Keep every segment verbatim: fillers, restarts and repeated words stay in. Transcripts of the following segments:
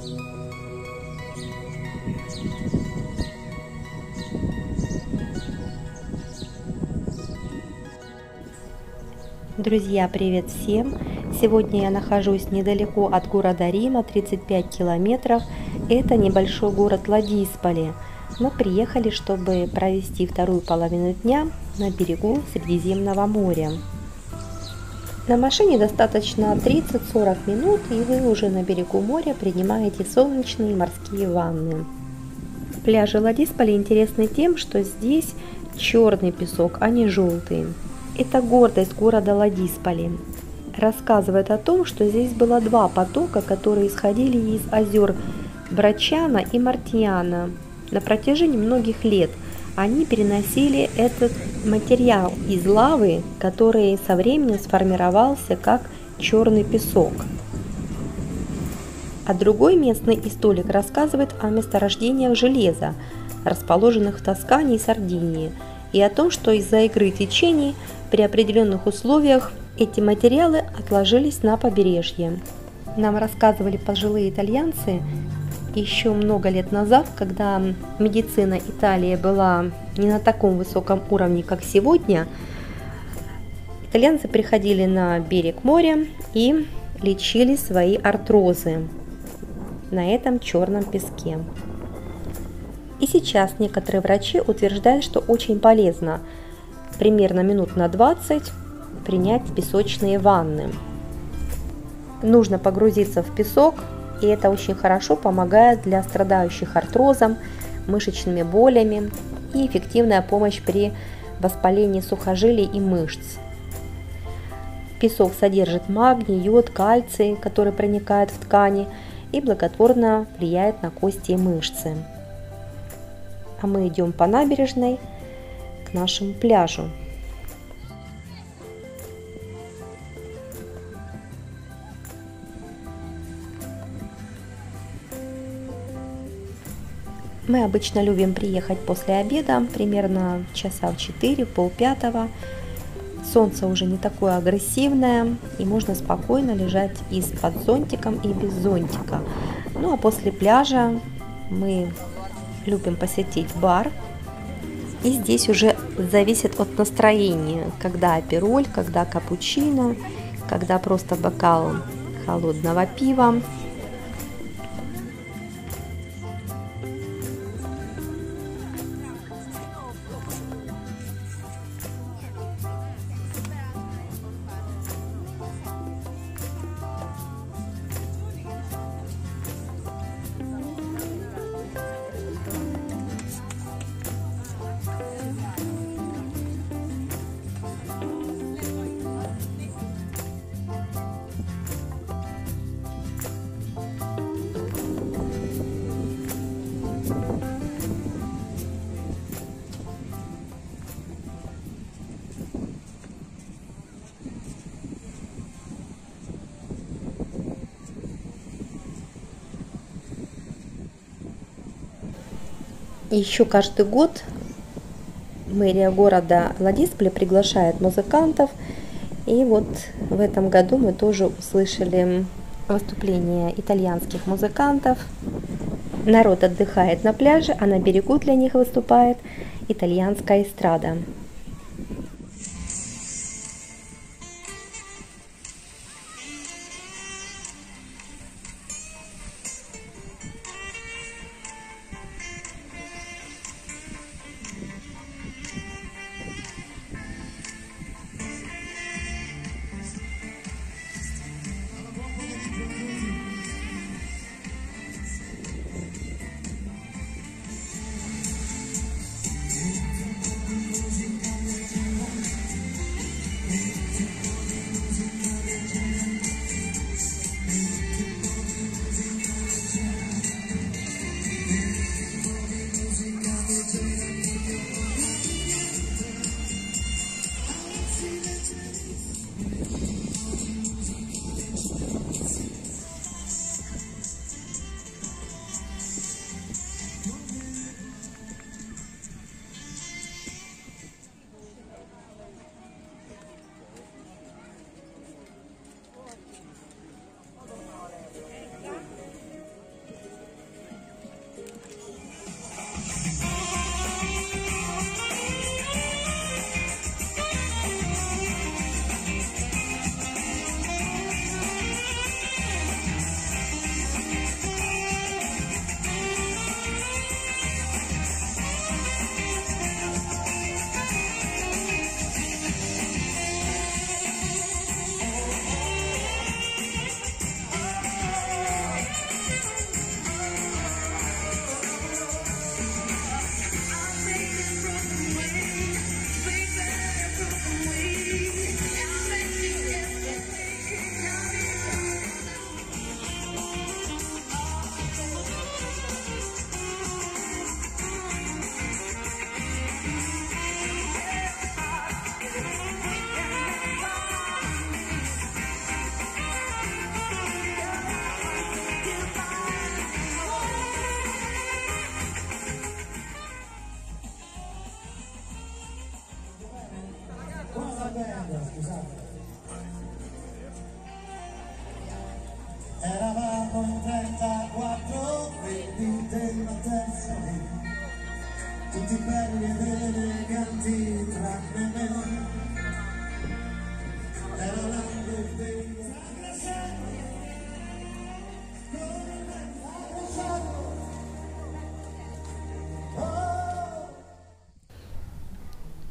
Друзья, привет всем! Сегодня я нахожусь недалеко от города Рима, тридцать пять километров. Это небольшой город Ладисполи. Мы приехали, чтобы провести вторую половину дня на берегу Средиземного моря. На машине достаточно тридцать-сорок минут, и вы уже на берегу моря принимаете солнечные морские ванны. Пляжи Ладисполи интересны тем, что здесь черный песок, а не желтый. Это гордость города Ладисполи. Рассказывает о том, что здесь было два потока, которые исходили из озер Брачана и Мартьяна. На протяжении многих лет они переносили этот материал из лавы, который со временем сформировался как черный песок. А другой местный историк рассказывает о месторождениях железа, расположенных в Тоскане и Сардинии, и о том, что из-за игры течений при определенных условиях эти материалы отложились на побережье. Нам рассказывали пожилые итальянцы еще много лет назад, когда медицина Италии была не на таком высоком уровне, как сегодня. Итальянцы приходили на берег моря и лечили свои артрозы на этом черном песке. И сейчас некоторые врачи утверждают, что очень полезно примерно минут на двадцать принять песочные ванны. Нужно погрузиться в песок, и это очень хорошо помогает для страдающих артрозом, мышечными болями и эффективная помощь при воспалении сухожилий и мышц. Песок содержит магний, йод, кальций, который проникает в ткани и благотворно влияет на кости и мышцы. А мы идем по набережной к нашему пляжу. Мы обычно любим приехать после обеда, примерно часа в четыре, полпятого. Солнце уже не такое агрессивное, и можно спокойно лежать и с под зонтиком, и без зонтика. Ну а после пляжа мы любим посетить бар. И здесь уже зависит от настроения, когда апероль, когда капучино, когда просто бокал холодного пива. Еще каждый год мэрия города Ладисполи приглашает музыкантов, и вот в этом году мы тоже услышали выступление итальянских музыкантов. Народ отдыхает на пляже, а на берегу для них выступает итальянская эстрада.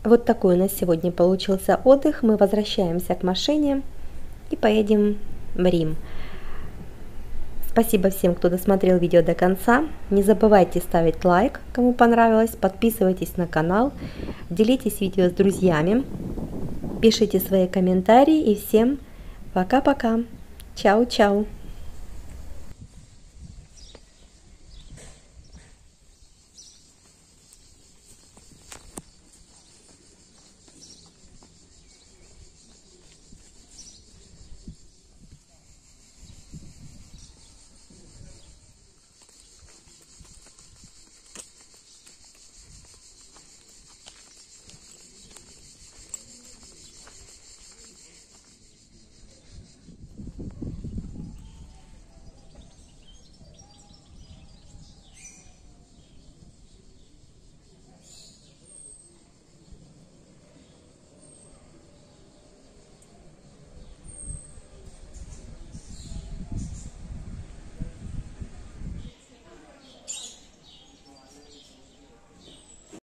Вот такой у нас сегодня получился отдых. Мы возвращаемся к машине и поедем в Рим. Спасибо всем, кто досмотрел видео до конца. Не забывайте ставить лайк, кому понравилось. Подписывайтесь на канал. Делитесь видео с друзьями. Пишите свои комментарии. И всем пока-пока. Чао-чао.